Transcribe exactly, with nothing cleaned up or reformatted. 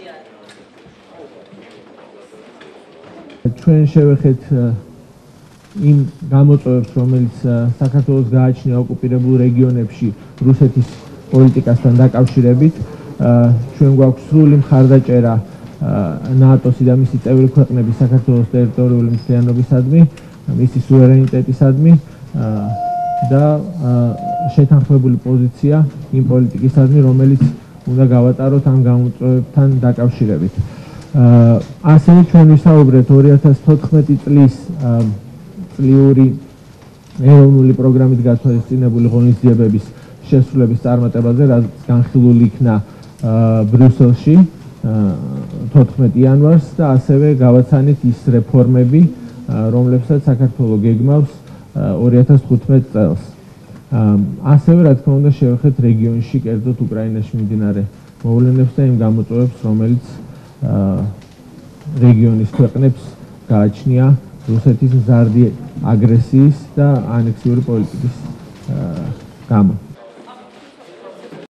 ჩვენ შევეხეთ იმ გამოწვევებს, რომელიც საქართველოს გააჩნია ოკუპირებულ რეგიონებში რუსეთის პოლიტიკასთან დაკავშირებით. ჩვენ გვაქვს სრული მხარდაჭერა ნატოსი და მისი წევრი ქვეყნების საქართველოს ტერიტორიული მთლიანობისადმი, მისი სუვერენიტეტისადმი და შეთანხმებული პოზიცია იმ პოლიტიკისადმი, რომელიც უნდა გავატაროთ ამ გამოწვევებთან დაკავშირებით. ასევე ჩვენ ვისაუბრეთ ორი ათას თოთხმეტი წლის წლიური ეროვნული პროგრამით გათვალისწინებული ღონისძიებების შესრულების წარმატებაზე, რაც განხილული იქნა ბრიუსელში თოთხმეტი იანვარს და ასევე გავაცანით ის რეფორმები, რომლებსაც საქართველო გეგმავს ორი ათას თხუთმეტ წელს. ასევე რა თქმა უნდა შევეხეთ რეგიონში, კერძოდ უკრაინაში მიმდინარე მოვლენებს და იმ გამოწვევებს, რომელიც რეგიონის ქვეყნებს გააჩნია რუსეთის მზარდი აგრესიის და ანექსიური პოლიტიკის გამო.